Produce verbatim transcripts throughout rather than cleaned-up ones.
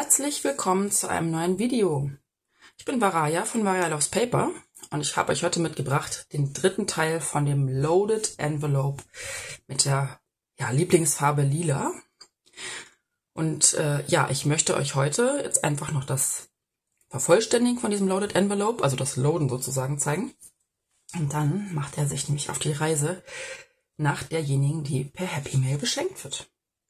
Herzlich willkommen zu einem neuen Video. Ich bin Varaya von Varaya Loves Paper und ich habe euch heute mitgebracht den dritten Teil von dem Loaded Envelope mit der ja, Lieblingsfarbe Lila. Und äh, ja, ich möchte euch heute jetzt einfach noch das Vervollständigen von diesem Loaded Envelope, also das Loaden sozusagen, zeigen. Und dann macht er sich nämlich auf die Reise nach derjenigen, die per Happy Mail beschenkt wird.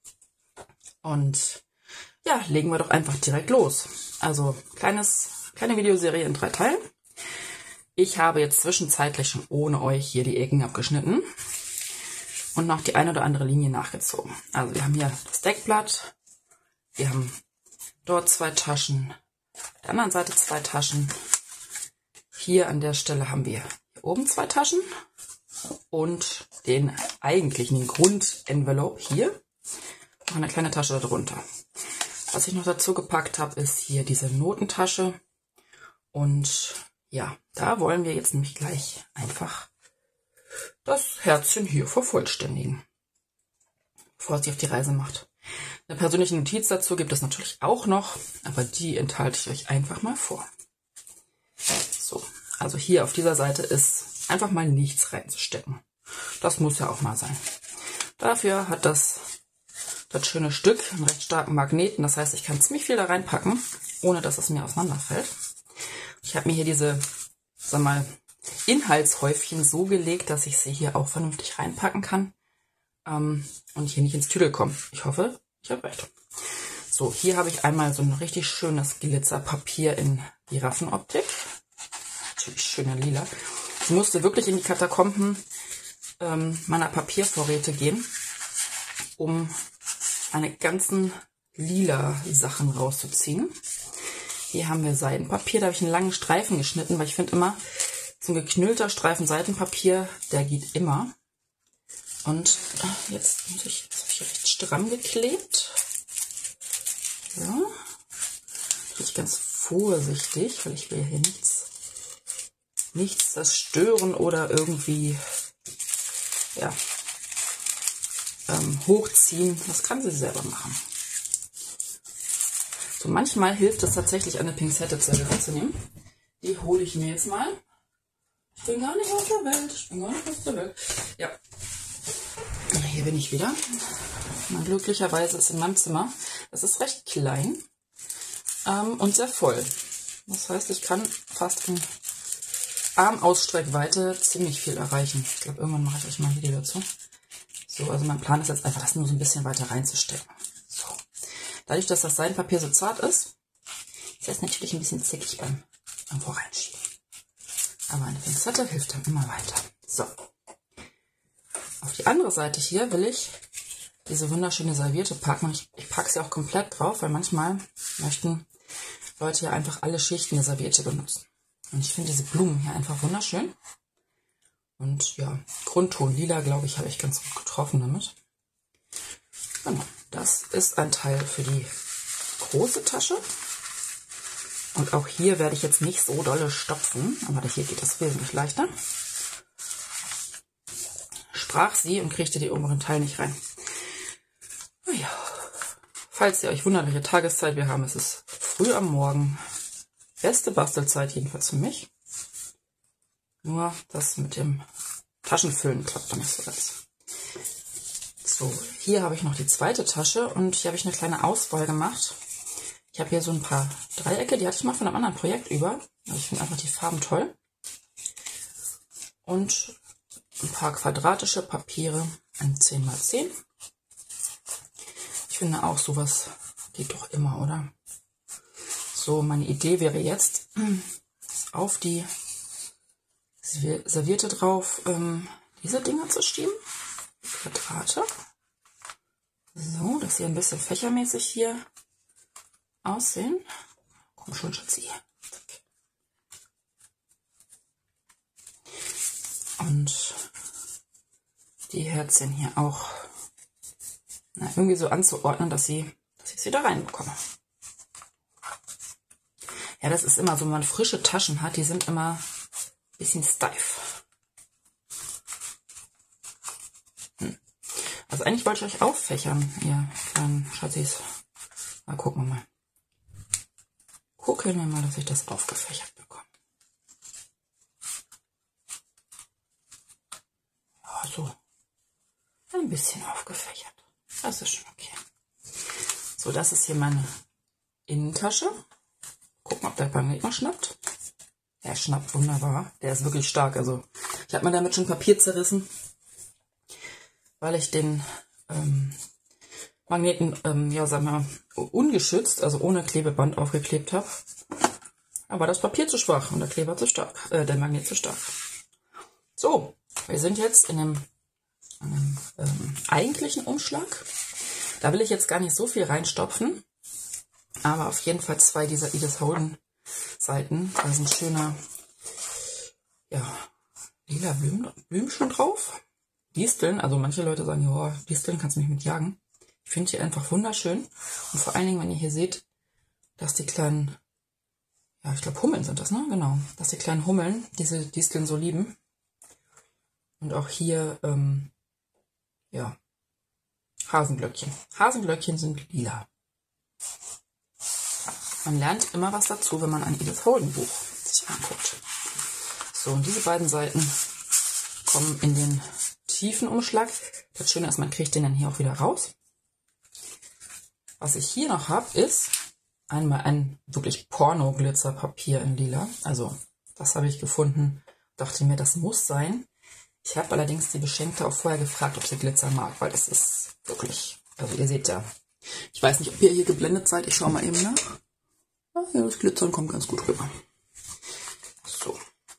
Und ja, legen wir doch einfach direkt los. Also kleines, kleine Videoserie in drei Teilen. Ich habe jetzt zwischenzeitlich schon ohne euch hier die Ecken abgeschnitten und noch die eine oder andere Linie nachgezogen. Also wir haben hier das Deckblatt, wir haben dort zwei Taschen, auf der anderen Seite zwei Taschen. Hier an der Stelle haben wir hier oben zwei Taschen und den eigentlichen, den Grund-Envelope hier. Noch eine kleine Tasche darunter. Was ich noch dazu gepackt habe, ist hier diese Notentasche. Und ja, da wollen wir jetzt nämlich gleich einfach das Herzchen hier vervollständigen, bevor es sich auf die Reise macht. Eine persönliche Notiz dazu gibt es natürlich auch noch, aber die enthalte ich euch einfach mal vor. So, also hier auf dieser Seite ist einfach mal nichts reinzustecken. Das muss ja auch mal sein. Dafür hat das Das schöne Stück, einen recht starken Magneten, das heißt, ich kann ziemlich viel da reinpacken, ohne dass es mir auseinanderfällt. Ich habe mir hier diese, sag mal, Inhaltshäufchen so gelegt, dass ich sie hier auch vernünftig reinpacken kann ähm, und hier nicht ins Tüdel komme. Ich hoffe, ich habe recht. So, hier habe ich einmal so ein richtig schönes Glitzerpapier in Giraffenoptik. Natürlich schöner Lila. Ich musste wirklich in die Katakomben ähm, meiner Papiervorräte gehen, um meine ganzen lila Sachen rauszuziehen. Hier haben wir Seidenpapier, da habe ich einen langen Streifen geschnitten, weil ich finde immer, so ein geknüllter Streifen Seidenpapier, der geht immer. Und jetzt muss ich, das habe ich hier recht stramm geklebt. So. Bin ich ganz vorsichtig, weil ich will hier nichts, nichts zerstören oder irgendwie, ja, hochziehen. Das kann sie selber machen. So, manchmal hilft es tatsächlich, eine Pinzette zur Hilfe zu nehmen. Die hole ich mir jetzt mal. Ich bin gar nicht auf der Welt. Ich bin gar nicht auf der Welt. Ja. Hier bin ich wieder. Na, glücklicherweise ist in meinem Zimmer. Das ist recht klein ähm, und sehr voll. Das heißt, ich kann fast in Armausstreckweite ziemlich viel erreichen. Ich glaube, irgendwann mache ich euch mal ein Video dazu. So, also mein Plan ist jetzt einfach, das nur so ein bisschen weiter reinzustecken. So. Dadurch, dass das Seidenpapier so zart ist, ist das natürlich ein bisschen zickig beim, beim Voreinschieben. Aber eine Pinzette hilft dann immer weiter. So. Auf die andere Seite hier will ich diese wunderschöne Serviette packen. Und ich, ich packe sie auch komplett drauf, weil manchmal möchten Leute ja einfach alle Schichten der Serviette benutzen. Und ich finde diese Blumen hier einfach wunderschön. Und ja, Grundton lila, glaube ich, habe ich ganz gut getroffen damit. Genau, das ist ein Teil für die große Tasche. Und auch hier werde ich jetzt nicht so dolle stopfen, aber hier geht das wesentlich leichter. Sprach sie und kriegte die oberen Teile nicht rein. Naja, falls ihr euch wundert, welche Tageszeit wir haben, es ist früh am Morgen. Beste Bastelzeit jedenfalls für mich. Nur das mit dem Taschenfüllen klappt dann nicht so ganz. So, hier habe ich noch die zweite Tasche und hier habe ich eine kleine Auswahl gemacht. Ich habe hier so ein paar Dreiecke, die hatte ich mal von einem anderen Projekt über. Ich finde einfach die Farben toll. Und ein paar quadratische Papiere in zehn mal zehn. Ich finde auch sowas geht doch immer, oder? So, meine Idee wäre jetzt, auf die Serviette drauf, ähm, diese Dinger zu schieben. Quadrate. So, dass sie ein bisschen fächermäßig hier aussehen. Komm schon, Schatzi. Und die Herzchen hier auch na, irgendwie so anzuordnen, dass sie, dass ich sie da reinbekomme. Ja, das ist immer so, wenn man frische Taschen hat, die sind immer ein bisschen steif. Hm. Also eigentlich wollte ich euch auffächern, ihr kleinen Schatzis. Mal gucken wir mal. gucken wir mal, dass ich das aufgefächert bekomme. Ja, so ein bisschen aufgefächert. Das ist schon okay. So, das ist hier meine Innentasche. Gucken, ob der Magnet noch schnappt. Er schnappt wunderbar. Der ist wirklich stark. Also ich habe mir damit schon Papier zerrissen, weil ich den ähm, Magneten, ähm, ja, sagen wir mal, ungeschützt, also ohne Klebeband aufgeklebt habe. Aber das Papier zu schwach und der Kleber zu stark, äh, der Magnet zu stark. So, wir sind jetzt in einem, einem ähm, eigentlichen Umschlag. Da will ich jetzt gar nicht so viel reinstopfen, aber auf jeden Fall zwei dieser Edith Holden Seiten. Da sind schöner, ja, lila Blumen, Blümchen drauf. Disteln, also manche Leute sagen, ja, Disteln kannst du nicht mit jagen. Ich finde die einfach wunderschön. Und vor allen Dingen, wenn ihr hier seht, dass die kleinen, ja, ich glaube Hummeln sind das, ne? Genau. Dass die kleinen Hummeln diese Disteln so lieben. Und auch hier, ähm, ja, Hasenglöckchen. Hasenglöckchen sind lila. Man lernt immer was dazu, wenn man ein Edith Holden Buch sich anguckt. So, und diese beiden Seiten kommen in den tiefen Umschlag. Das Schöne ist, man kriegt den dann hier auch wieder raus. Was ich hier noch habe, ist einmal ein wirklich Porno-Glitzerpapier in lila. Also das habe ich gefunden. Dachte mir, das muss sein. Ich habe allerdings die Beschenkte auch vorher gefragt, ob sie Glitzer mag, weil das ist wirklich, also ihr seht ja, ich weiß nicht, ob ihr hier geblendet seid. Ich schaue mal eben nach. Ah, ja, das Glitzern kommt ganz gut rüber. So.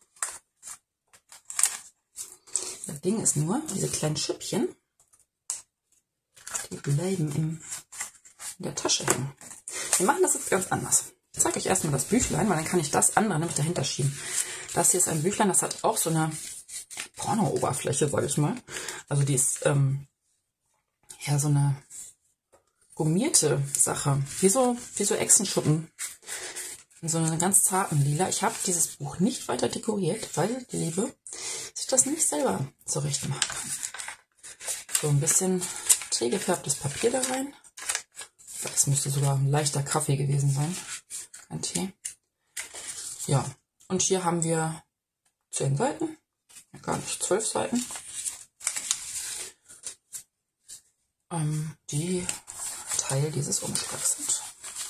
Das Ding ist nur, diese kleinen Schüppchen, die bleiben im, in der Tasche hängen. Wir machen das jetzt ganz anders. Ich zeige euch erstmal das Büchlein, weil dann kann ich das andere nämlich dahinter schieben. Das hier ist ein Büchlein, das hat auch so eine Porno-Oberfläche, sage ich mal. Also die ist ähm, ja so eine gummierte Sache, wie so, wie so Echsenschuppen. In so einer ganz zarten Lila. Ich habe dieses Buch nicht weiter dekoriert, weil die Liebe sich das nicht selber zurecht machen kann. So ein bisschen Tee gefärbtes Papier da rein. Das müsste sogar ein leichter Kaffee gewesen sein. Kein Tee. Ja, und hier haben wir zehn Seiten. Ja, gar nicht, zwölf Seiten. Ähm, die Teil dieses Umschlags sind.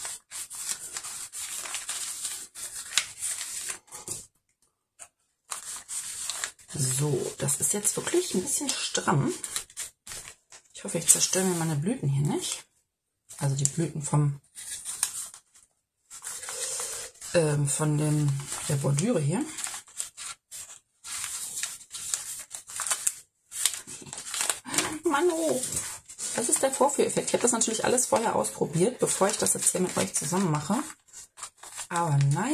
So, das ist jetzt wirklich ein bisschen stramm. Ich hoffe, ich zerstöre mir meine Blüten hier nicht. Also die Blüten vom ähm, von dem, der Bordüre hier. Mano! Das ist der Vorführeffekt. Ich habe das natürlich alles vorher ausprobiert, bevor ich das jetzt hier mit euch zusammen mache. Aber nein,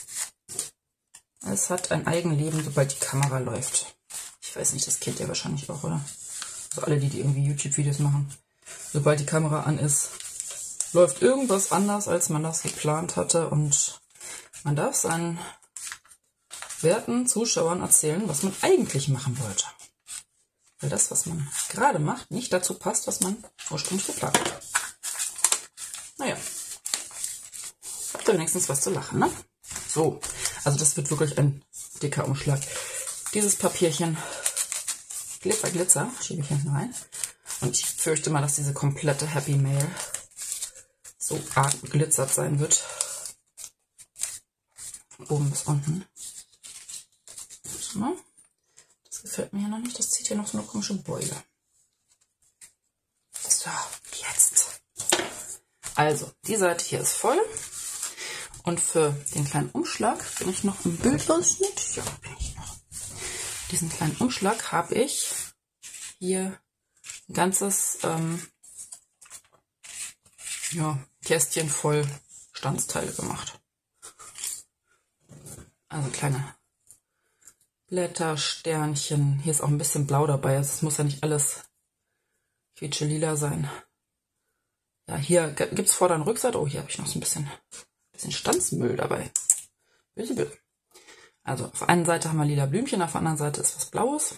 es hat ein Eigenleben, sobald die Kamera läuft. Ich weiß nicht, das kennt ihr wahrscheinlich auch, oder? Also alle, die, die irgendwie YouTube-Videos machen. Sobald die Kamera an ist, läuft irgendwas anders, als man das geplant hatte. Und man darf seinen werten Zuschauern erzählen, was man eigentlich machen wollte. Weil das, was man gerade macht, nicht dazu passt, was man ursprünglich geplant hat. Naja, habt ihr wenigstens was zu lachen, ne? So, also das wird wirklich ein dicker Umschlag. Dieses Papierchen, Glitzer, Glitzer, schiebe ich hinten rein. Und ich fürchte mal, dass diese komplette Happy Mail so arg glitzert sein wird. Von oben bis unten. So, ne? Das gefällt mir hier noch nicht. Das zieht hier noch so eine komische Beule. So, jetzt. Also, die Seite hier ist voll. Und für den kleinen Umschlag bin ich noch im Bildausschnitt. Ja, bin ich noch. Diesen kleinen Umschlag habe ich hier ein ganzes ähm, ja, Kästchen voll Stanzteile gemacht. Also kleine Blätter, Sternchen. Hier ist auch ein bisschen Blau dabei. Also es muss ja nicht alles quietsche lila sein. Ja, hier gibt es Vorder- und Rückseite. Oh, hier habe ich noch so ein bisschen, bisschen Stanzmüll dabei. Böse, böse. Also auf der einen Seite haben wir lila Blümchen, auf der anderen Seite ist was Blaues.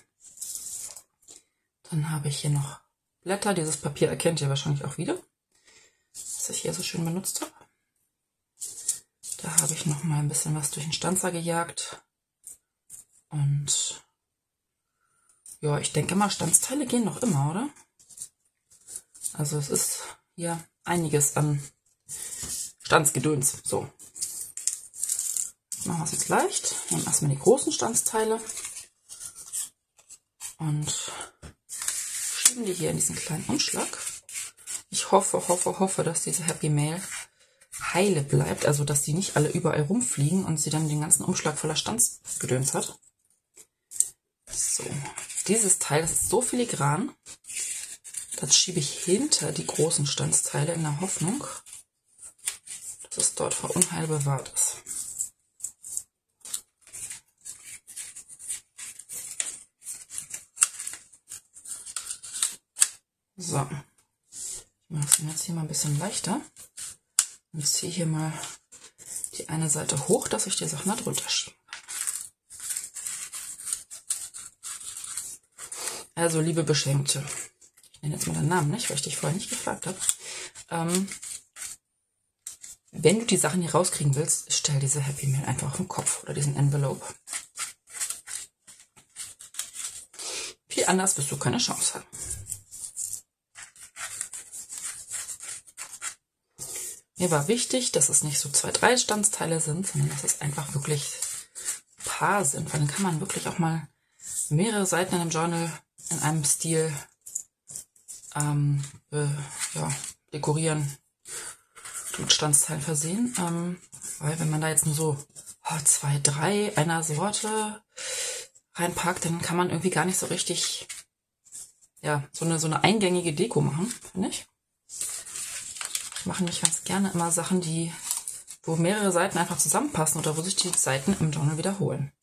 Dann habe ich hier noch Blätter. Dieses Papier erkennt ihr wahrscheinlich auch wieder, was ich hier so schön benutzt habe. Da habe ich noch mal ein bisschen was durch den Stanzer gejagt. Und ja, ich denke mal, Stanzteile gehen noch immer, oder? Also es ist hier einiges an Stanzgedöns. So. Machen wir es jetzt leicht. Nehmen erstmal die großen Stanzteile und schieben die hier in diesen kleinen Umschlag. Ich hoffe, hoffe, hoffe, dass diese Happy Mail heile bleibt, also dass die nicht alle überall rumfliegen und sie dann den ganzen Umschlag voller Stanzgedöns hat. So, dieses Teil, das ist so filigran, das schiebe ich hinter die großen Stanzteile in der Hoffnung, dass es dort vor Unheil bewahrt ist. So, ich mache es jetzt hier mal ein bisschen leichter und ziehe hier mal die eine Seite hoch, dass ich die Sachen da drunter schieben kann. Also, liebe Beschenkte, ich nenne jetzt mal deinen Namen nicht, weil ich dich vorher nicht gefragt habe. Ähm, wenn du die Sachen hier rauskriegen willst, stell diese Happy Mail einfach auf den Kopf oder diesen Envelope. Viel anders wirst du keine Chance haben. Mir war wichtig, dass es nicht so zwei, drei Stanzteile sind, sondern dass es einfach wirklich ein paar sind, weil dann kann man wirklich auch mal mehrere Seiten in einem Journal in einem Stil ähm, äh, ja, dekorieren, mit Stanzteilen versehen, ähm, weil wenn man da jetzt nur so oh, zwei, drei einer Sorte reinpackt, dann kann man irgendwie gar nicht so richtig ja, so eine, so eine eingängige Deko machen, finde ich. Ich mache nicht ganz gerne immer Sachen, die, wo mehrere Seiten einfach zusammenpassen oder wo sich die Seiten im Journal wiederholen.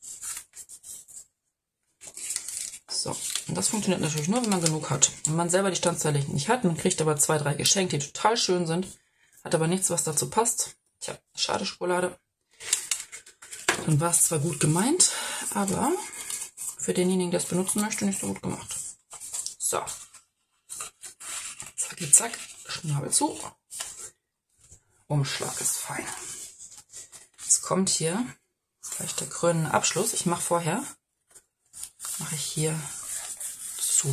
So, und das funktioniert natürlich nur, wenn man genug hat. Wenn man selber die Stanzteile nicht hat, man kriegt aber zwei, drei geschenkt, die total schön sind, hat aber nichts, was dazu passt. Tja, schade Schokolade. Dann war es zwar gut gemeint, aber für denjenigen, der es benutzen möchte, nicht so gut gemacht. So. Zacki, zack. Schnabel zu. Umschlag ist fein. Jetzt kommt hier gleich der krönende Abschluss. Ich mache vorher, mache ich hier zu.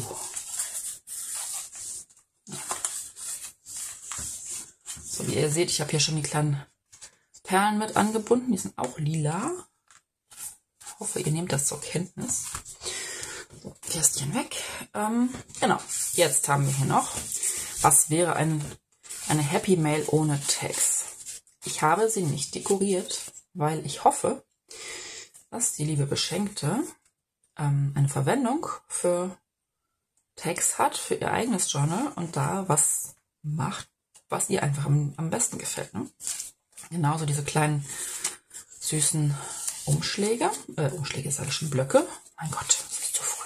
So, wie ihr seht, ich habe hier schon die kleinen Perlen mit angebunden. Die sind auch lila. Ich hoffe, ihr nehmt das zur Kenntnis. So, Kästchen weg. Ähm, genau, jetzt haben wir hier noch, was wäre ein, eine Happy Mail ohne Tags? Ich habe sie nicht dekoriert, weil ich hoffe, dass die liebe Beschenkte ähm, eine Verwendung für Tags hat, für ihr eigenes Journal und da was macht, was ihr einfach am, am besten gefällt. Ne? Genauso diese kleinen süßen Umschläge, äh, Umschläge sage ich schon, Blöcke. Mein Gott, das ist zu früh.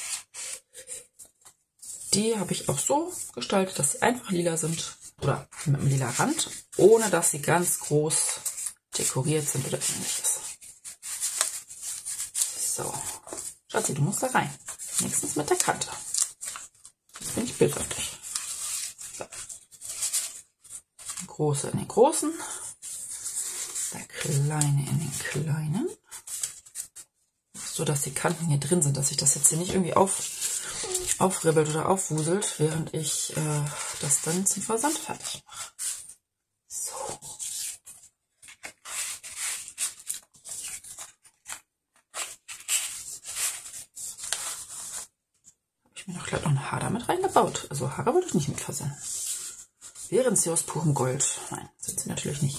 Die habe ich auch so gestaltet, dass sie einfach lila sind oder mit einem lila Rand, ohne dass sie ganz groß dekoriert sind oder ähnliches. So, Schatzi, du musst da rein. Nächstens mit der Kante. Jetzt bin ich böse auf dich. So. Der große in den großen, der kleine in den kleinen. So, dass die Kanten hier drin sind, dass sich das jetzt hier nicht irgendwie auf aufribbelt oder aufwuselt, während ich äh, das dann zum Versand fertig mache. So. Habe ich mir noch gleich noch ein Haar damit reingebaut. Also Haare würde ich nicht mit versenden. Wären sie aus purem Gold? Nein, sind sie natürlich nicht.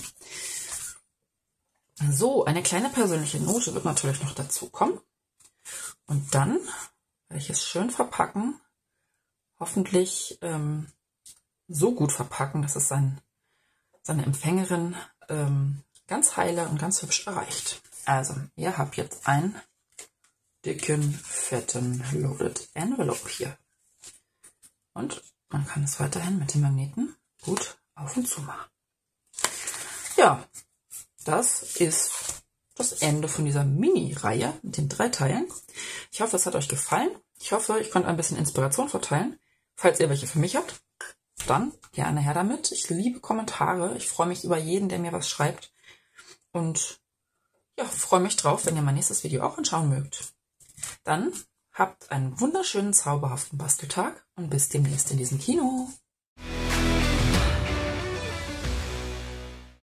So, eine kleine persönliche Note wird natürlich noch dazu kommen. Und dann werde ich es schön verpacken. Hoffentlich ähm, so gut verpacken, dass es sein, seine Empfängerin ähm, ganz heile und ganz hübsch erreicht. Also, ihr habt jetzt einen dicken, fetten Loaded Envelope hier. Und man kann es weiterhin mit den Magneten gut auf und zu machen. Ja, das ist das Ende von dieser Mini-Reihe mit den drei Teilen. Ich hoffe, es hat euch gefallen. Ich hoffe, ich konnte ein bisschen Inspiration verteilen. Falls ihr welche für mich habt, dann gerne her damit. Ich liebe Kommentare. Ich freue mich über jeden, der mir was schreibt. Und ja, freue mich drauf, wenn ihr mein nächstes Video auch anschauen mögt. Dann habt einen wunderschönen, zauberhaften Basteltag und bis demnächst in diesem Kino.